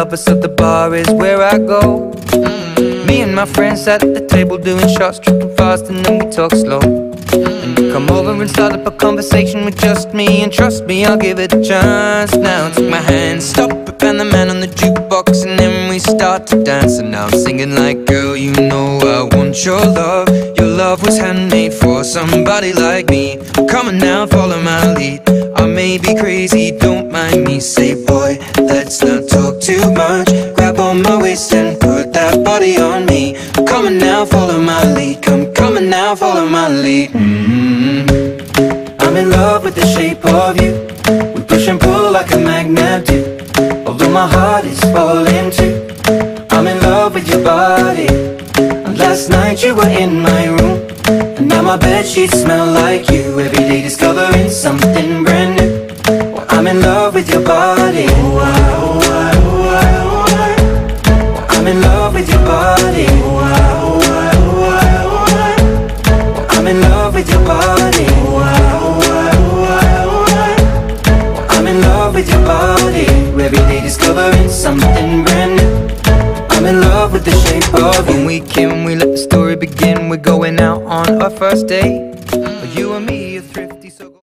lover, so the bar is where I go. Me and my friends sat at the table doing shots, tripping fast, and then we talk slow. And you come over and start up a conversation with just me, and trust me, I'll give it a chance. Now take my hand, stop it, and the man on the jukebox, and then we start to dance. And now I'm singing like, girl, you know I want your love. Your love was handmade for somebody like me. Come on now, follow my lead. I may be crazy, don't mind me. Say, boy, let's not talk too much. Grab on my waist and put that body on me. Come on now, follow my lead. Come on now, follow my lead. I'm in love with the shape of you. We push and pull like a magnet do. Although my heart is falling too, I'm in love with your body. And last night you were in my room, and now my bedsheets smell like you. Every day discovering something brand new. Well, I'm in love with your body. I'm in love with your body. I'm in love with your body. I'm in love with your body. Every day discovering something brand new. I'm in love with the shape of you. When we let the story begin. We're going out on our first date.